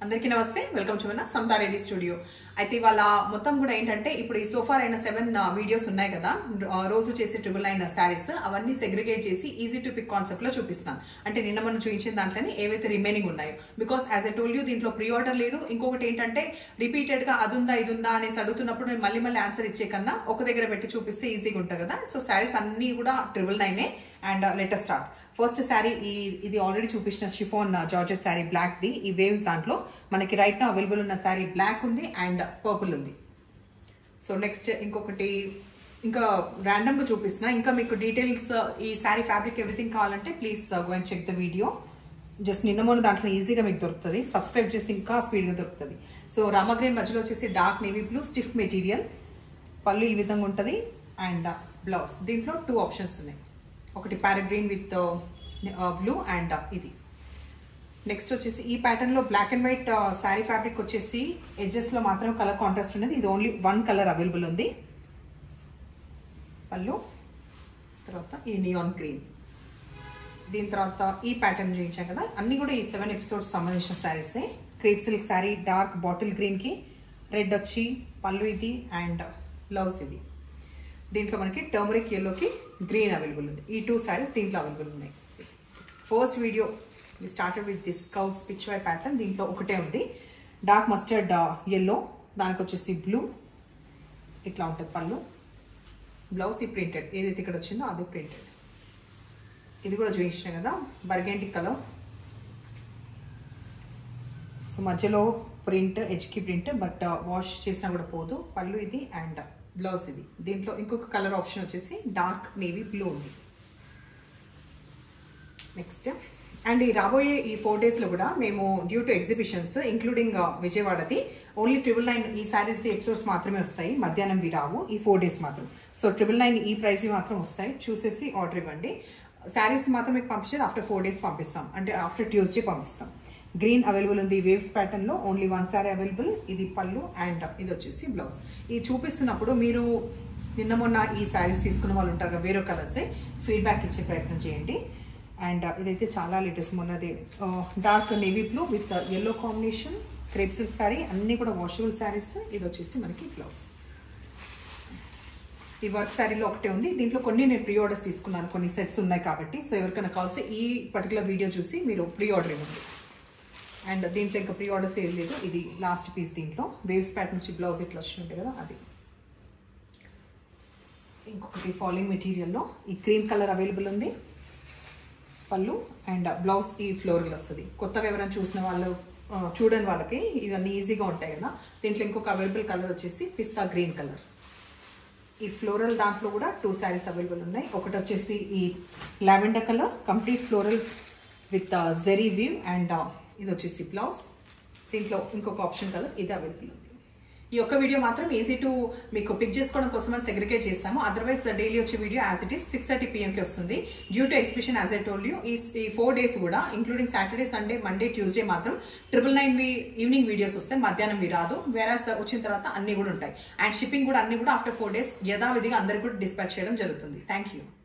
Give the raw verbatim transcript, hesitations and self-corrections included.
అందరికీ నమస్తే, welcome to మన సమతా రెడ్డి స్టూడియో. అయితే ఇవాళ మొత్తం కూడా ఏంటంటే ఇప్పుడు ఈ సోఫార్ అయిన సెవెన్ వీడియోస్ ఉన్నాయి కదా, రోజు చేసే ట్రిపుల్ నైన్ శారీస్ అవన్నీ సెగ్రిగేట్ చేసి ఈజీ టు పిక్ కాన్సెప్ట్ లో చూపిస్తాను. అంటే నిన్న మనం చూపించిన దాంట్లోనే ఏవైతే రిమైనింగ్ ఉన్నాయో, because as I told you దీంట్లో ప్రీ ఆర్డర్ లేదు. ఇంకొకటి ఏంటంటే రిపీటెడ్ గా అది ఉందా ఇది ఉందా అనేసి అడుగుతున్నప్పుడు నేను మళ్ళీ మళ్ళీ ఆన్సర్ ఇచ్చే కన్నా ఒక దగ్గర పెట్టి చూపిస్తే ఈజీగా ఉంటుంది కదా. సో శారీస్ అన్ని కూడా ట్రిపుల్ నైనే. And letter start. First sari ఈ ఇది ఆల్రెడీ చూపించిన షిఫాన్ జార్జెట్ శారీ బ్లాక్ ది. ఈ వేవ్స్ దాంట్లో మనకి రైట్ నా అవైలబుల్ ఉన్న శారీ బ్లాక్ ఉంది అండ్ పర్పుల్ ఉంది. సో నెక్స్ట్ ఇంకొకటి ఇంకా ర్యాండమ్ గా చూపిస్తున్నా. ఇంకా మీకు డీటెయిల్స్ ఈ శారీ ఫ్యాబ్రిక్ ఎవ్రీథింగ్ కావాలంటే please go and check the video. Just నిన్న మొన్న దాంట్లో ఈజీగా మీకు దొరుకుతుంది. సబ్స్క్రైబ్ చేసి ఇంకా స్పీడ్గా దొరుకుతుంది. సో రామగ్రీన్ మధ్యలో వచ్చేసి dark navy blue stiff material, పళ్ళు ఈ విధంగా ఉంటుంది అండ్ బ్లౌజ్. దీంట్లో టూ ఆప్షన్స్ ఉన్నాయి, ఒకటి parrot green with blue and ఇది. నెక్స్ట్ వచ్చేసి ఈ ప్యాటర్న్ లో black and white sari fabric వచ్చేసి ఎడ్జెస్ లో మాత్రం కలర్ కాంట్రాస్ట్ ఉన్నది. ఇది ఓన్లీ వన్ కలర్ అవైలబుల్ ఉంది. పళ్ళు, తర్వాత ఈ నియాన్ గ్రీన్. దీని తర్వాత ఈ ప్యాటర్న్ చూపించాం కదా, అన్ని కూడా ఈ సెవెన్ ఎపిసోడ్స్ సంబంధించిన శారీసే. Crepe silk sari dark bottle green కి రెడ్ వచ్చి పళ్ళు ఇది అండ్ బ్లౌజ్ ఇది. దీంట్లో మనకి టర్మరిక్ ఎల్లోకి గ్రీన్ అవైలబుల్ ఉంది. ఈ టూ శారీస్ దీంట్లో అవైలబుల్ ఉన్నాయి. First video we started with this కౌస్ పిచ్ వై ప్యాటర్న్. దీంట్లో ఒకటే ఉంది డార్క్ మస్టర్డ్ ఎల్లో, దానికి వచ్చేసి బ్లూ ఇట్లా ఉంటుంది పళ్ళు. బ్లౌజ్ ఈ ప్రింటెడ్ ఏదైతే ఇక్కడ వచ్చిందో అదే ప్రింటెడ్. ఇది కూడా చూపించిన కదా బర్గెండి కలర్. సో మధ్యలో ప్రింట్ హెచ్కి ప్రింట్, బట్ వాష్ చేసినా కూడా పోదు. పళ్ళు ఇది అండ్ బ్లౌజ్ ఇది. దీంట్లో ఇంకొక కలర్ ఆప్షన్ వచ్చేసి డార్క్ నేవీ బ్లూ ఉంది. నెక్స్ట్ అండ్ ఈ రాబోయే ఈ ఫోర్ డేస్లో కూడా మేము డ్యూ టు ఎగ్జిబిషన్స్ ఇంక్లూడింగ్ విజయవాడది ఓన్లీ ట్రిపుల్ నైన్ ఈ శారీస్ది ఎపిసోడ్స్ మాత్రమే వస్తాయి. మధ్యాహ్నం వి రావు ఈ ఫోర్ డేస్ మాత్రం. సో ట్రిపుల్ నైన్ ఈ ప్రైస్వి మాత్రం వస్తాయి. చూసేసి ఆర్డర్ ఇవ్వండి. శారీస్ మాత్రం మీకు పంపించేది ఆఫ్టర్ ఫోర్ డేస్ పంపిస్తాం, అంటే ఆఫ్టర్ ట్యూస్డే పంపిస్తాం. గ్రీన్ అవైలబుల్ ఉంది వేవ్స్ ప్యాటర్న్ లో, ఓన్లీ వన్ శారీ అవైలబుల్. ఇది పళ్ళు అండ్ ఇది వచ్చేసి బ్లౌజ్. ఇది చూపిస్తున్నప్పుడు మీరు నిన్న మొన్న ఈ శారీస్ తీసుకున్న వాళ్ళు ఉంటారు కదా, వేరే కలర్సే ఫీడ్బ్యాక్ ఇచ్చే ప్రయత్నం చేయండి. అండ్ ఇదైతే చాలా లేటెస్ట్ మొన్నది dark navy blue with yellow combination crepe silk sari. అన్నీ కూడా వాషబుల్ శారీస్. ఇది వచ్చేసి మనకి బ్లౌజ్. ఈ వర్క్ శారీలో ఒకటే ఉంది. దీంట్లో కొన్ని నేను ప్రీ ఆర్డర్స్ తీసుకున్నాను, కొన్ని సెట్స్ ఉన్నాయి కాబట్టి. సో ఎవరికైనా కావాల్సి ఈ పర్టికులర్ వీడియో చూసి మీరు ప్రీ ఆర్డర్ ఇవ్వండి. అండ్ దీంట్లో ఇంకా ప్రీ ఆర్డర్స్ ఏం లేదు. ఇది లాస్ట్ పీస్. దీంట్లో వేవ్స్ ప్యాటర్న్ నుంచి బ్లౌజ్ ఇట్లా వచ్చినట్టు కదా అది. ఇంకొకటి ఫాలింగ్ మెటీరియల్లో ఈ క్రీమ్ కలర్ అవైలబుల్ ఉంది. పళ్ళు అండ్ బ్లౌజ్ ఈ ఫ్లోరల్ వస్తుంది. కొత్తగా ఎవరైనా చూసిన వాళ్ళు చూడని వాళ్ళకి ఇవన్నీ ఈజీగా ఉంటాయి కదా. దీంట్లో ఇంకొక అవైలబుల్ కలర్ వచ్చేసి పిస్తా గ్రీన్ కలర్. ఈ ఫ్లోరల్ దాంట్లో కూడా టూ శారీస్ అవైలబుల్ ఉన్నాయి. ఒకటి వచ్చేసి ఈ lavender colour complete floral with zari weave and ఇది వచ్చేసి బ్లౌజ్. దీంట్లో ఇంకొక ఆప్షన్ కలర్ ఇది అవైలబుల్ ఉంది. ఈ ఒక్క వీడియో మాత్రం ఈజీ టు మీకు పిక్ చేసుకోవడం కోసం అని సెగ్రిగేట్ చేస్తాము. అదర్వైజ్ డైలీ వచ్చే video as it is six thirty పిఎంకి వస్తుంది. Due to exhibition as I told you ఈ ఈ ఫోర్ డేస్ కూడా including Saturday Sunday Monday Tuesday మాత్రం ట్రిపుల్ నైన్ వి ఈవినింగ్ వీడియోస్ వస్తాయి. మధ్యాహ్నం వి రాదు. వేరే వచ్చిన తర్వాత అన్ని కూడా ఉంటాయి. అండ్ షిప్పింగ్ కూడా అన్ని కూడా ఆఫ్టర్ ఫోర్ డేస్ యథావిధిగా అందరికీ కూడా డిస్పాచ్ చేయడం జరుగుతుంది. Thank you.